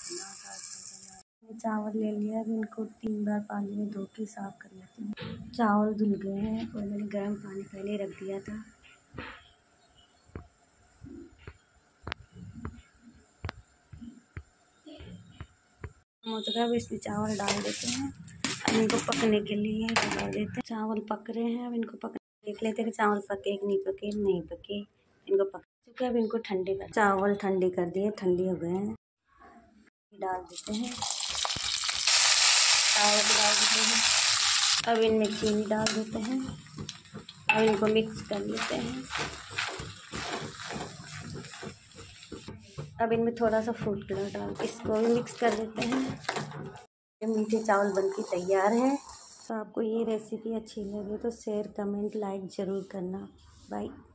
चावल ले लिया, अब इनको 3 बार पानी में धो के साफ कर लेते हैं। चावल धुल गए हैं और मैंने गर्म पानी पहले रख दिया था। अब इसमें चावल डाल देते हैं। अब इनको पकने के लिए डाल देते हैं। चावल पक रहे हैं, अब इनको देख लेते हैं कि चावल पके कि नहीं पके। इनको पक चुके, अब इनको चावल ठंडे कर दिए, ठंडे हो गए हैं। डाल देते हैं, चावल डाल देते हैं। अब इनमें चीनी डाल देते हैं। अब इनको मिक्स कर लेते हैं। अब इनमें थोड़ा सा फूड कलर डाल के इसको भी मिक्स कर देते हैं। मीठे चावल बनके तैयार है। तो आपको ये रेसिपी अच्छी लगे तो शेयर, कमेंट, लाइक ज़रूर करना। बाय।